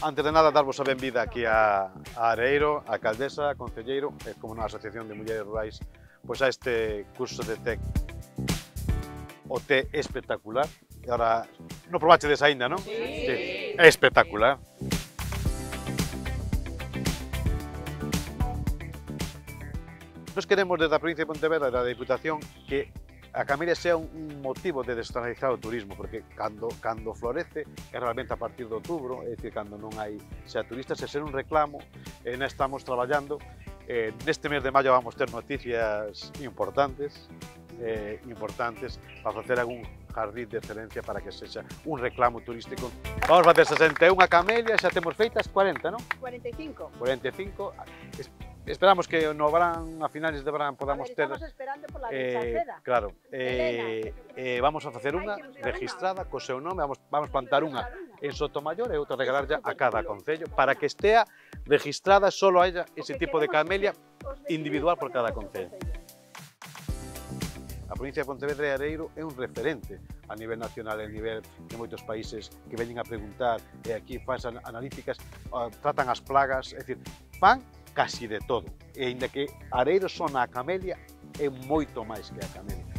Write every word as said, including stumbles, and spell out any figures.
Antes de nada, darvos a benvida aquí a, a Areiro, a alcaldesa, a concelleiro, e como na Asociación de Mulleres Rurais, pois a este curso de té. O té espectacular. E agora, non probachedes aínda, non? Sí. Sí. É espectacular. Nos queremos desde a provincia de Pontevedra e da Diputación que a camelia sea un motivo de descentralizar o turismo, porque cando, cando florece é realmente a partir de outubro, é dicir, cando non hai xa turistas, e ser un reclamo, e na estamos traballando. Eh, neste mes de maio vamos ter noticias importantes, eh, importantes para facer algún jardín de excelencia para que sexa un reclamo turístico. Vamos facer sesenta e unha camelias, xa temos feitas cuarenta, non? cuarenta e cinco. cuarenta e cinco. Esperamos que no verán, a finales de verán, podamos ter... Estamos esperando por la de eh, Salceda. claro, eh, eh, vamos a facer unha registrada co seu nome, vamos, vamos plantar unha en Sotomayor e outra regalarlla a cada concello para que estea registrada, solo haya ese tipo de camelia individual por cada concello. A provincia de Pontevedra e Areiro é un referente a nivel nacional e a nivel de moitos países que veñen a preguntar e aquí fan analíticas, tratan as plagas, é dicir, fan casi de todo. E ainda que Areiro sona a camelia, é moito máis que a camelia.